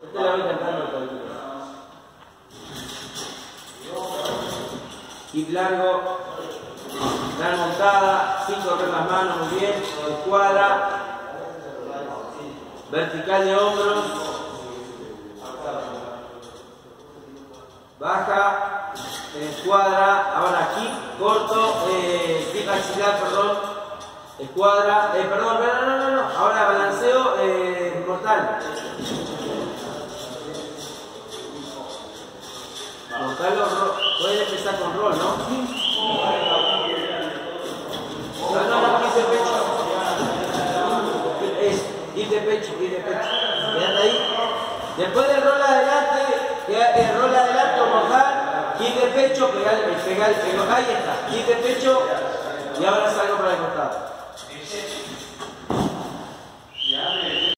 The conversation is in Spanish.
Este la voy cantando todo el tiempo. Hip largo, gran montada, sin correr las manos, muy bien, escuadra, vertical de hombros, baja, escuadra, ahora aquí, corto, kick axilar, perdón, escuadra, perdón, no, ahora balanceo, mortal. Mortal pueden empezar con roll, ¿no? No, quise pecho. Es, quise pecho. Quédate ahí. Después del roll adelante o mortal, quise pecho, pegar, ahí está. Quise pecho y ahora salgo para el costado.